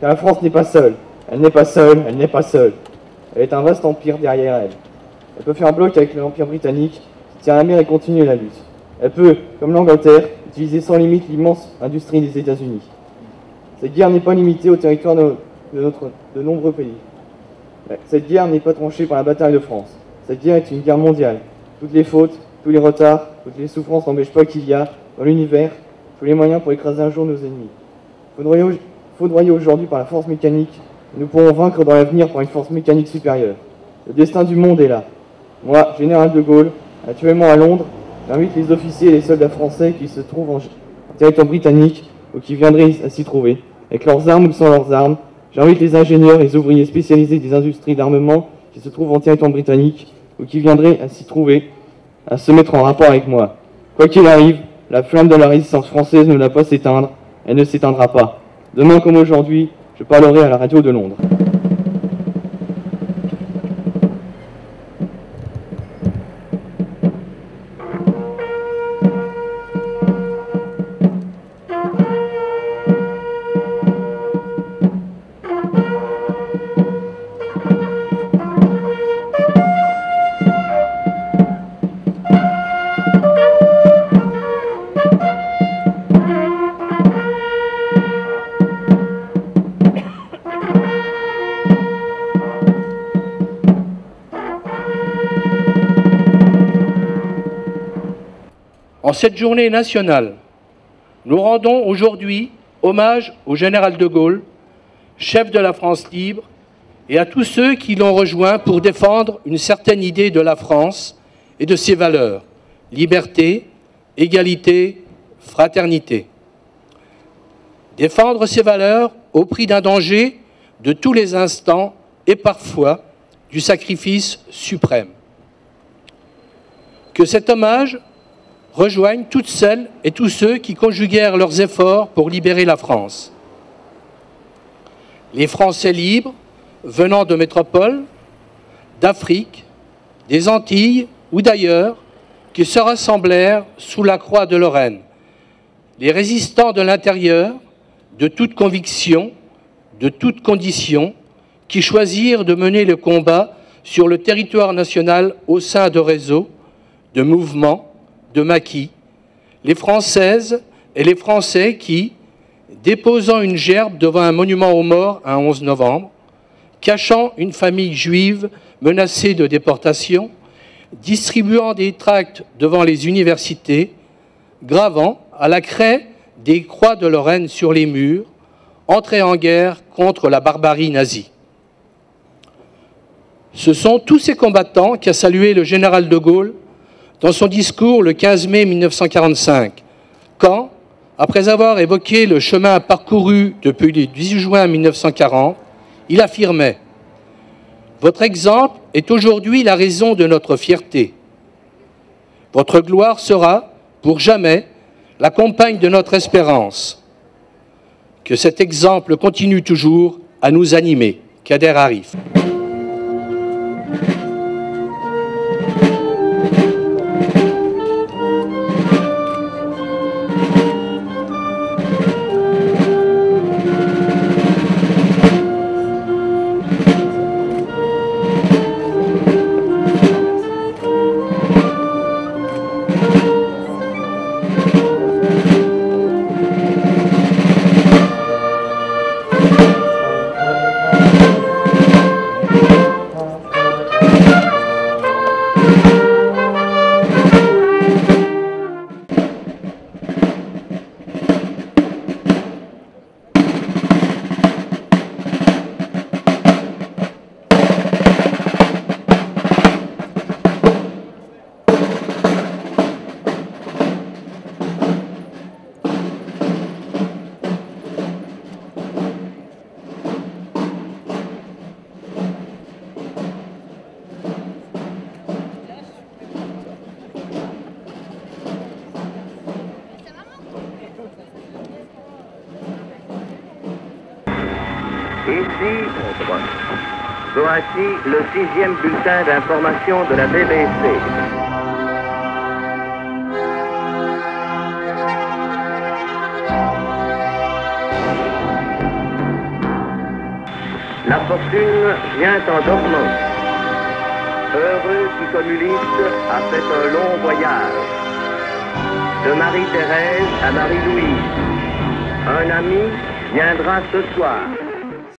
la France n'est pas seule. Elle n'est pas seule, elle n'est pas seule. Elle est un vaste empire derrière elle. Elle peut faire bloc avec l'Empire britannique, qui tient la mer et continuer la lutte. Elle peut, comme l'Angleterre, utiliser sans limite l'immense industrie des États-Unis. Cette guerre n'est pas limitée au territoire de nombreux pays. Cette guerre n'est pas tranchée par la bataille de France. Cette guerre est une guerre mondiale. Toutes les fautes, tous les retards, toutes les souffrances n'empêchent pas qu'il y a, dans l'univers, tous les moyens pour écraser un jour nos ennemis. Foudroyés aujourd'hui par la force mécanique, nous pourrons vaincre dans l'avenir par une force mécanique supérieure. Le destin du monde est là. Moi, général de Gaulle, actuellement à Londres, j'invite les officiers et les soldats français qui se trouvent en territoire britannique ou qui viendraient à s'y trouver, avec leurs armes ou sans leurs armes. J'invite les ingénieurs et les ouvriers spécialisés des industries d'armement qui se trouvent en territoire britannique ou qui viendraient à s'y trouver, à se mettre en rapport avec moi. Quoi qu'il arrive, la flamme de la résistance française ne va pas s'éteindre, elle ne s'éteindra pas. Demain comme aujourd'hui, je parlerai à la radio de Londres. En cette journée nationale, nous rendons aujourd'hui hommage au général de Gaulle, chef de la France libre, et à tous ceux qui l'ont rejoint pour défendre une certaine idée de la France et de ses valeurs, liberté, égalité, fraternité. Défendre ces valeurs au prix d'un danger de tous les instants et parfois du sacrifice suprême. Que cet hommage rejoignent toutes celles et tous ceux qui conjuguèrent leurs efforts pour libérer la France. Les Français libres, venant de métropoles, d'Afrique, des Antilles ou d'ailleurs, qui se rassemblèrent sous la croix de Lorraine. Les résistants de l'intérieur, de toute conviction, de toute condition, qui choisirent de mener le combat sur le territoire national au sein de réseaux, de mouvements, de maquis, les Françaises et les Français qui, déposant une gerbe devant un monument aux morts un 11 novembre, cachant une famille juive menacée de déportation, distribuant des tracts devant les universités, gravant à la craie des croix de Lorraine sur les murs, entraient en guerre contre la barbarie nazie. Ce sont tous ces combattants qu'a salué le général de Gaulle dans son discours le 15 mai 1945, quand, après avoir évoqué le chemin parcouru depuis le 18 juin 1940, il affirmait « Votre exemple est aujourd'hui la raison de notre fierté. Votre gloire sera, pour jamais, la compagne de notre espérance. Que cet exemple continue toujours à nous animer. » Kader Arif. Ici, voici le 6e bulletin d'information de la BBC. La fortune vient en dormant. Heureux qui, comme Ulysse, a fait un long voyage. De Marie-Thérèse à Marie-Louise. Un ami viendra ce soir.